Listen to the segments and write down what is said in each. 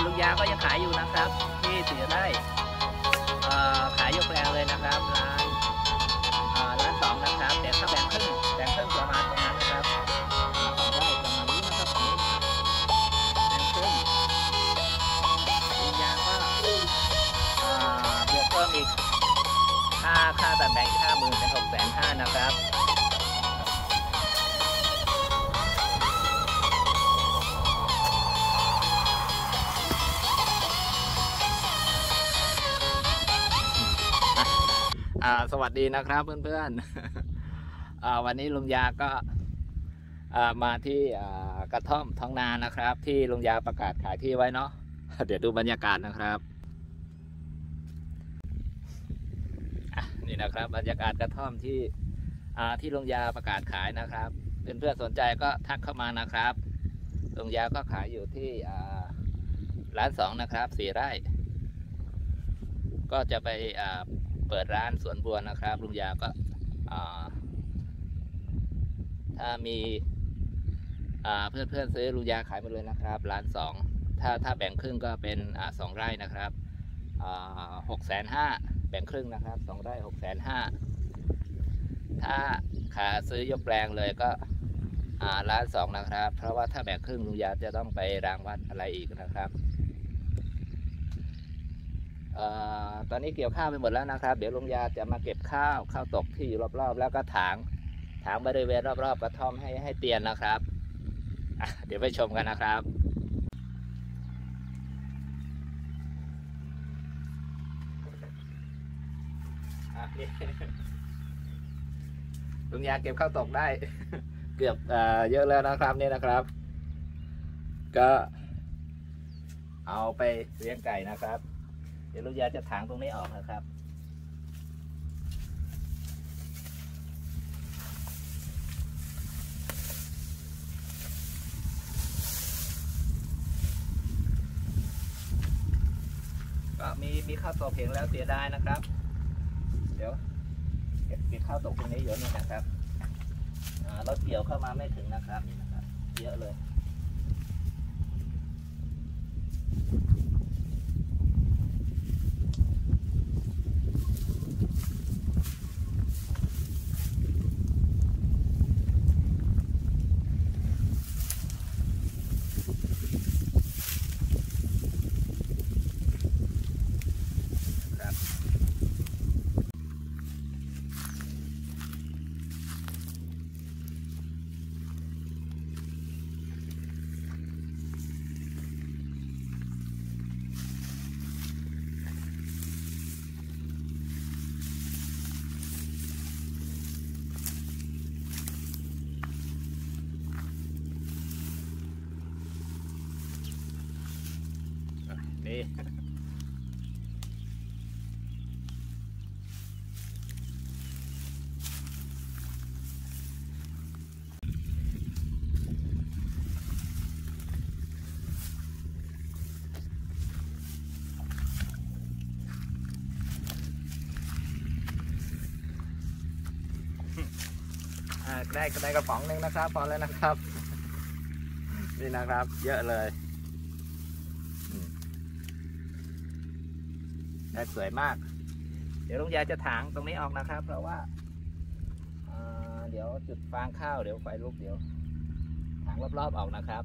ลุงยาก็ยังขายอยู่นะครับที่4 ไร่ขายยกแปลงเลยนะครับร้าน 2นะครับแต่ถ้าแบ่งครึ่งประมาณตรงนั้นนะครับ2 ไร่ประมาณนี้นะครับแบ่งครึ่งลุงยาก็บวกเพิ่มอีกค่าตัดแบ่งอีก 50,000 เป็น 650,000 นะครับสวัสดีนะครับเพื่อนๆวันนี้ลุงยาก็มาที่กระท่อมท้องนานะครับที่ลุงยาประกาศขายที่ไว้เนาะ เดี๋ยวดูบรรยากาศนะครับนี่นะครับบรรยากาศกระท่อมที่ลุงยาประกาศขายนะครับเพื่อนๆสนใจก็ทักเข้ามานะครับลุงยาก็ขายอยู่ที่ร้าน 2นะครับ4 ไร่ก็จะไปเปิดร้านสวนบัวนะครับลุงยาก็ถ้ามีเพื่อนซื้อลุงยาขายมาเลยนะครับร้าน 2ถ้าแบ่งครึ่งก็เป็น2 ไร่นะครับ650,000แบ่งครึ่งนะครับ2 ไร่650,000ถ้าขาซื้อยกแปลงเลยก็ร้าน 2นะครับเพราะว่าถ้าแบ่งครึ่งลุงยาจะต้องไปรางวัดอะไรอีกนะครับตอนนี้เกี่ยวข้าวไปหมดแล้วนะครับเดี๋ยวลุงยาจะมาเก็บข้าวตกที่อยู่รอบๆแล้วก็ถางบริเวณรอบๆกระท่อมให้เตียนนะครับเดี๋ยวไปชมกันนะครับลุงยาเก็บข้าวตกได้ เกือบเยอะแล้วนะครับนี่นะครับก็เอาไปเลี้ยงไก่นะครับเดี๋ยวลุงยาจะถางตรงนี้ออกนะครับก็มีข้าวตกเห็นแล้วเสียดายนะครับเดี๋ยวเก็บข้าวตกตรงนี้เยอะนี่นะครับรถเกี่ยวเข้ามาไม่ถึงนะครับนี่นะครับเยอะเลยนี่ได้กระป๋องหนึ่งนะครับพอแล้วนะครับนี่นะครับเยอะเลยได้สวยมากเดี๋ยวลุงยาจะถางตรงนี้ออกนะครับเพราะว่าเดี๋ยวจุดฟางข้าวเดี๋ยวไฟลุกเดี๋ยวถางรอบๆออกนะครับ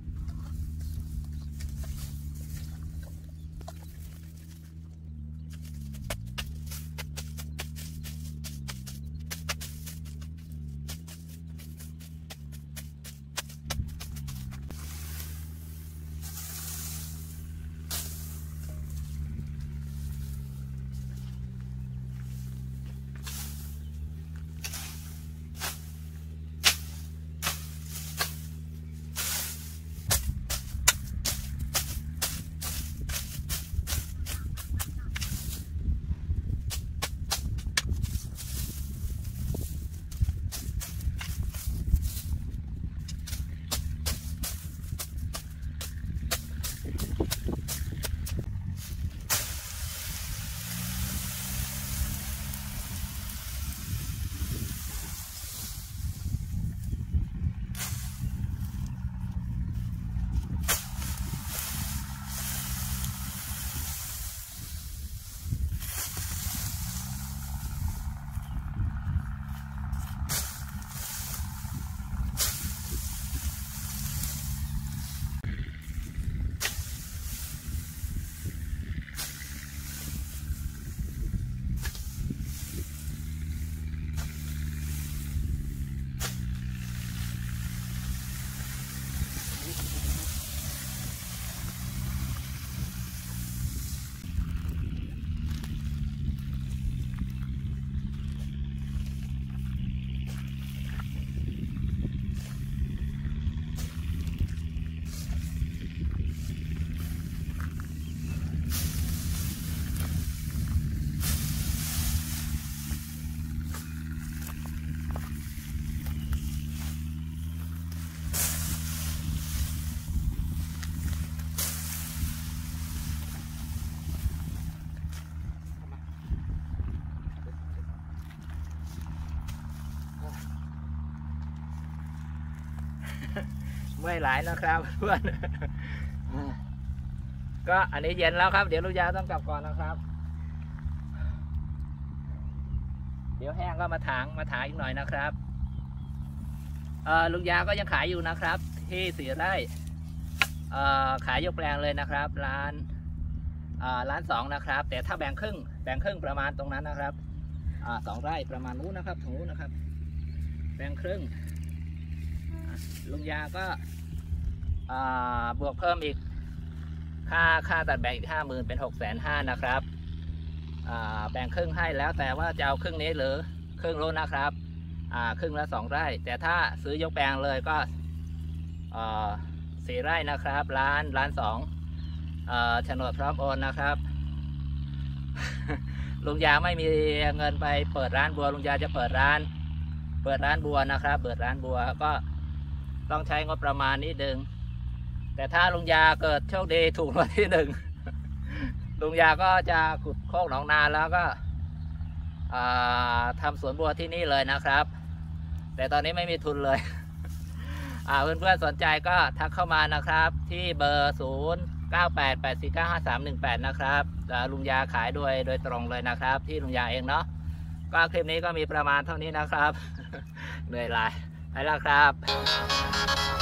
เมื่อยหลายนะครับเพื่อนก็อันนี้เย็นแล้วครับเดี๋ยวลุงยาต้องกลับก่อนนะครับ เดี๋ยวแห้งก็มาถางอีกหน่อยนะครับลุงยาก็ยังขายอยู่นะครับที่4 ไร่ขายยกแปลงเลยนะครับร้าน2นะครับแต่ถ้าแบ่งครึ่งประมาณตรงนั้นนะครับ2 ไร่ประมาณนู้นนะครับตรงนู้นนะครับแบ่งครึ่งลุงยาก็บวกเพิ่มอีกค่าตัดแบ่งอีก 50,000 เป็น 650,000 นะครับแบ่งครึ่งให้แล้วแต่ว่าจะเอาครึ่งนี้หรือครึ่งรู้นะครับครึ่งละ2 ไร่แต่ถ้าซื้อยกแปลงเลยก็4 ไร่นะครับล้าน2โฉนดพร้อมโอนนะครับ ลุงยาไม่มีเงินไปเปิดร้านบัวลุงยาจะเปิดร้านบัวนะครับเปิดร้านบัวก็ต้องใช้งบประมาณนิดนึงแต่ถ้าลุงยาเกิดโชคดีถูกรางวัลที่ 1ลุงยาก็จะขุดโคกหนองนาแล้วก็ทำสวนบัวที่นี่เลยนะครับแต่ตอนนี้ไม่มีทุนเลย เพื่อนๆสนใจก็ทักเข้ามานะครับที่เบอร์0988495318นะครับลุงยาขายโดยตรงเลยนะครับที่ลุงยาเองเนาะก็คลิปนี้ก็มีประมาณเท่านี้นะครับ เหนื่อยหลายไปแล้วครับ